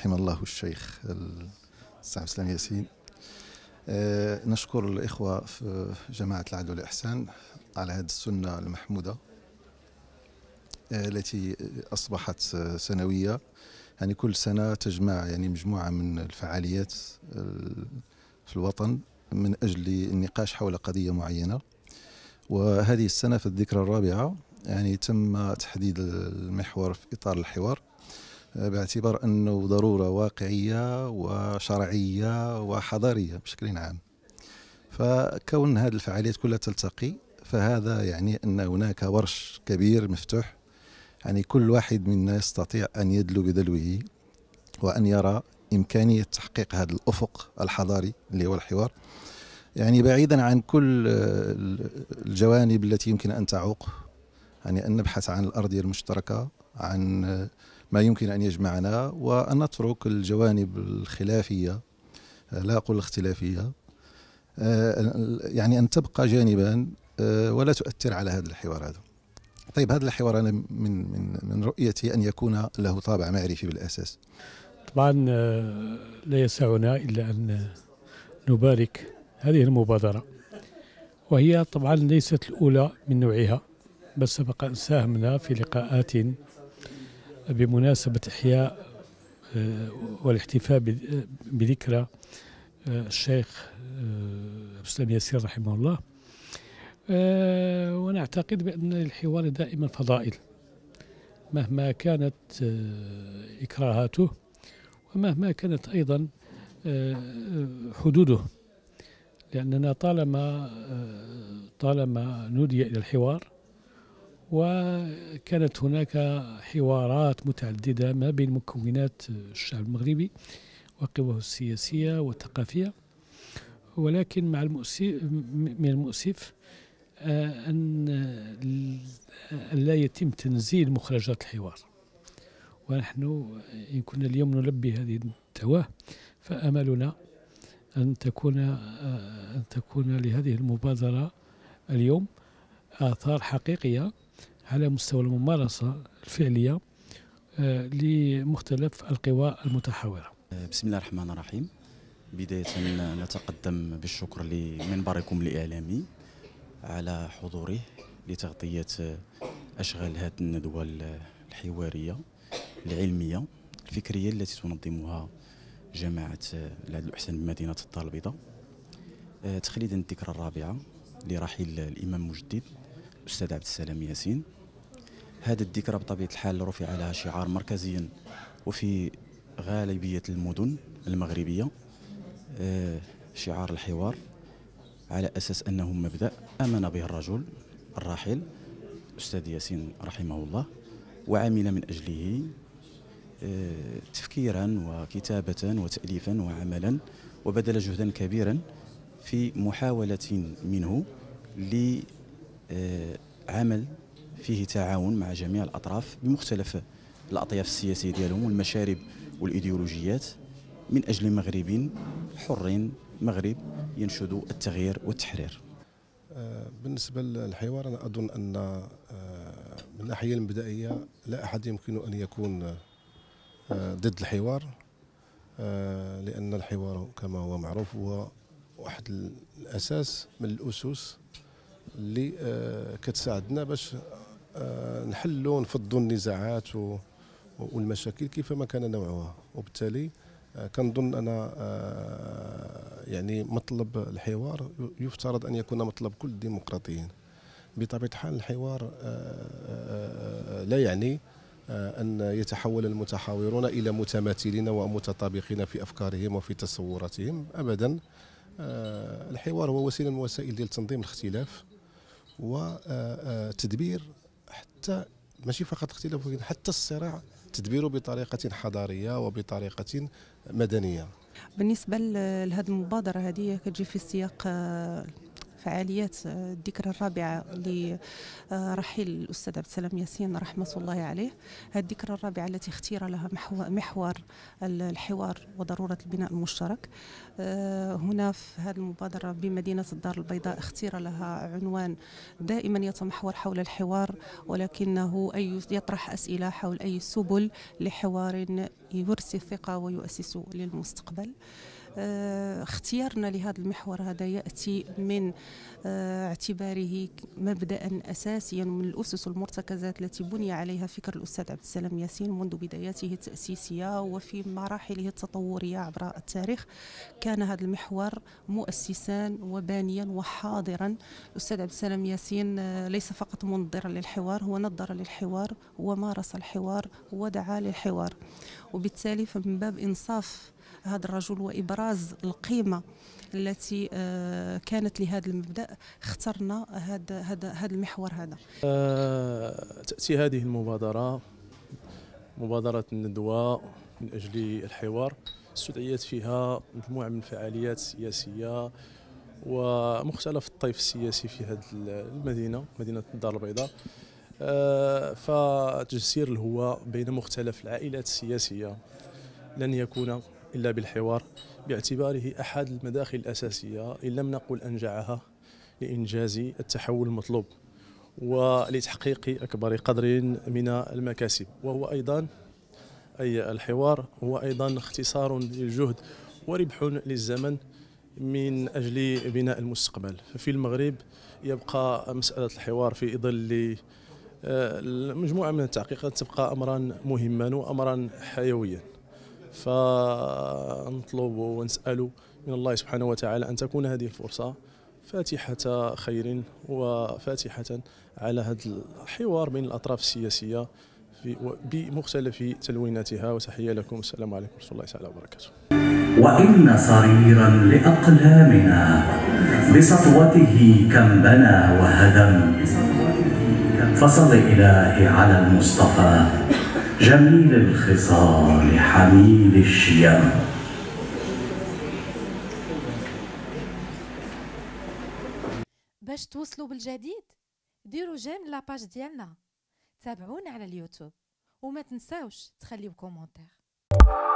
رحم الله الشيخ السي عبد السلام ياسين. نشكر الإخوة في جماعة العدل والإحسان على هذه السنة المحمودة التي أصبحت سنوية، يعني كل سنة تجمع يعني مجموعة من الفعاليات في الوطن من أجل النقاش حول قضية معينة. وهذه السنة في الذكرى الرابعة يعني تم تحديد المحور في إطار الحوار، باعتبار أنه ضرورة واقعية وشرعية وحضارية بشكل عام. فكون هذه الفعاليات كلها تلتقي فهذا يعني أن هناك ورش كبير مفتوح، يعني كل واحد منا يستطيع أن يدلو بدلوه وأن يرى إمكانية تحقيق هذا الأفق الحضاري اللي هو الحوار، يعني بعيدا عن كل الجوانب التي يمكن أن تعوق، يعني أن نبحث عن الأرضية المشتركة، عن ما يمكن أن يجمعنا، وأن نترك الجوانب الخلافية، لا أقول الاختلافية، يعني أن تبقى جانبا ولا تؤثر على هذا الحوار هذا. طيب هذا الحوار أنا من رؤيتي أن يكون له طابع معرفي بالأساس. طبعا لا يسعنا إلا أن نبارك هذه المبادرة، وهي طبعا ليست الأولى من نوعها، بل سبق أن ساهمنا في لقاءات بمناسبة إحياء والاحتفاء بذكرى الشيخ عبد السلام ياسين رحمه الله. ونعتقد بأن الحوار دائما فضائل مهما كانت إكراهاته ومهما كانت أيضا حدوده، لأننا طالما نودي إلى الحوار، وكانت هناك حوارات متعددة ما بين مكونات الشعب المغربي وقواه السياسية والثقافية، ولكن من المؤسف أن لا يتم تنزيل مخرجات الحوار. ونحن إن كنا اليوم نلبي هذه الدعوة فأملنا أن تكون لهذه المبادرة اليوم آثار حقيقية على مستوى الممارسة الفعلية لمختلف القوى المتحاورة. بسم الله الرحمن الرحيم. بداية نتقدم بالشكر لمنبركم الإعلامي على حضوره لتغطية أشغال هذه الندوة الحوارية العلمية الفكرية التي تنظمها جماعة العدل والإحسان بمدينة الدار البيضاء، تخليدا الذكرى الرابعة لرحيل الإمام مجدد الأستاذ عبد السلام ياسين. هذه الذكرى بطبيعة الحال رفع لها شعار مركزيا وفي غالبية المدن المغربية، شعار الحوار، على أساس أنه مبدأ آمن به الرجل الراحل الأستاذ ياسين رحمه الله، وعمل من أجله تفكيرا وكتابة وتأليفا وعملا، وبذل جهدا كبيرا في محاولة منه لعمل فيه تعاون مع جميع الأطراف بمختلف الأطياف السياسية ديالهم والمشارب والإيديولوجيات، من أجل مغرب حر، مغرب ينشد التغيير والتحرير. بالنسبة للحوار أنا أظن أن من الناحية المبدئية لا أحد يمكن أن يكون ضد الحوار، لأن الحوار كما هو معروف هو واحد الأساس من الأسس اللي كتساعدنا باش نحلوا ونفضوا النزاعات والمشاكل كيفما كان نوعها. وبالتالي كنظن أنا يعني مطلب الحوار يفترض أن يكون مطلب كل الديمقراطيين. بطبيعة الحال الحوار لا يعني أن يتحول المتحاورون إلى متماثلين ومتطابقين في أفكارهم وفي تصوراتهم أبدا. الحوار هو وسيلة من وسائل ديال تنظيم الاختلاف وتدبير، حتى ماشي فقط اختلاف ولكن حتى الصراع تدبيره بطريقة حضارية وبطريقة مدنية. بالنسبة لهذه المبادرة هذه كتجي في سياق فعاليات الذكرى الرابعة لرحيل الأستاذ عبد السلام ياسين رحمة الله عليه. هذه الذكرى الرابعة التي اختير لها محور الحوار وضرورة البناء المشترك. هنا في هذه المبادرة بمدينة الدار البيضاء اختير لها عنوان دائما يتمحور حول الحوار، ولكنه يطرح أسئلة حول أي سبل لحوار يرسي الثقة ويؤسس للمستقبل. اختيارنا لهذا المحور هذا يأتي من اعتباره مبدأ أساسيا من الأسس والمرتكزات التي بني عليها فكر الأستاذ عبد السلام ياسين منذ بداياته التأسيسية وفي مراحله التطورية عبر التاريخ. كان هذا المحور مؤسسا وبانيا وحاضرا. الأستاذ عبد السلام ياسين ليس فقط منظرا للحوار، هو نظر للحوار ومارس الحوار ودعا للحوار، وبالتالي فمن باب إنصاف هذا الرجل وإبراز القيمة التي كانت لهذا المبدأ اخترنا هذا المحور هذا. تأتي هذه المبادرة مبادرة الندوة من أجل الحوار، استدعيت فيها مجموعة من الفعاليات السياسية ومختلف الطيف السياسي في هذه المدينة، مدينة الدار البيضاء. فتجسير الهوى بين مختلف العائلات السياسية لن يكون إلا بالحوار، باعتباره أحد المداخل الأساسية إن لم نقل أنجعها لإنجاز التحول المطلوب ولتحقيق أكبر قدر من المكاسب. وهو أيضا أي الحوار هو أيضا اختصار للجهد وربح للزمن من أجل بناء المستقبل. ففي المغرب يبقى مسألة الحوار في ظل مجموعة من التحقيقات تبقى أمرا مهما وأمرا حيويا. فنطلب ونسأل من الله سبحانه وتعالى أن تكون هذه الفرصة فاتحة خير وفاتحة على هذا الحوار بين الأطراف السياسية بمختلف تلويناتها. وتحية لكم، السلام عليكم ورحمة الله تعالى وبركاته. وإن صريرا لأقلامنا بسطوته كم بنى وهدم، فصل إلهي على المصطفى جميل الخصال حميد الشيم. باش توصلوا بالجديد ديروا جيم لاباج ديالنا، تابعونا على اليوتيوب وما تنساوش تخليو كومونتير.